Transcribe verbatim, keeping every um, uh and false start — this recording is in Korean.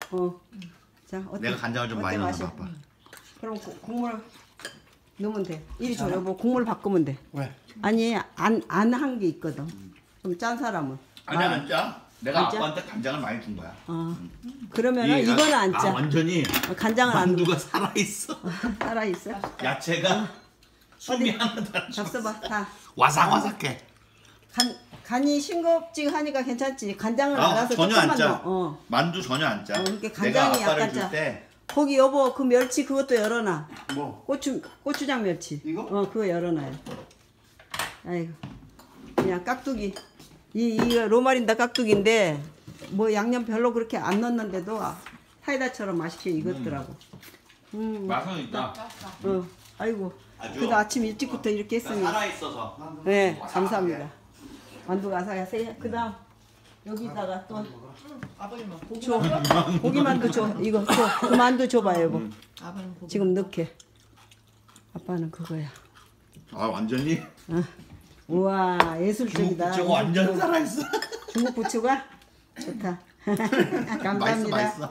어. 자, 어때? 내가 간장을 좀 많이 어때, 넣어서 맛이? 봐봐. 그럼 고, 국물 넣으면 돼. 이리 줘 여보. 국물 바꾸면 돼. 왜? 아니 안 안 한 게 있거든. 좀 짠 사람은. 아니 안 짜. 내가 안 짜? 아빠한테 간장을 많이 준 거야. 어. 그러면은 이- 이거는 안 아, 짜. 완전히 어, 간장을 안 넣어. 만두가 살아 있어. 살아 있어. 야채가 숨이 어디? 하나도 안 차. 잡숴봐. 다. 와삭와삭해. 간 간이 싱겁지하니까 괜찮지. 간장을 아, 알아서 전혀 안 조금만 짜. 넣어. 어. 만두 전혀 안 짜. 어, 그러니까 내가 간장이 아빠를 약간 줄 짜. 때 거기 여보 그 멸치 그것도 열어놔. 뭐? 고추 고추장 멸치. 이거? 어 그거 열어놔요. 아이고 그냥 깍두기. 이 이거 로마린다 깍두기인데 뭐 양념 별로 그렇게 안 넣었는데도 사이다처럼 맛있게 익었더라고. 음. 맛은 있다. 어. 아이고. 아주 그래도 아침 일찍부터 이렇게 했으니. 살아 있어서. 네 감사합니다. 만두가 사야세요. 그다음 여기다가 또 아버님은 고기 줘. 고기 만두 줘. 이거 줘. 그 만두 줘봐 여보. 아버님 고기 지금 넣게. 아빠는 그거야. 아 완전히 어. 우와 중국 예술적이다. 부채가 완전 살아 있어. 중국 부추가 좋다. 감사합니다. 맛있어 맛있어.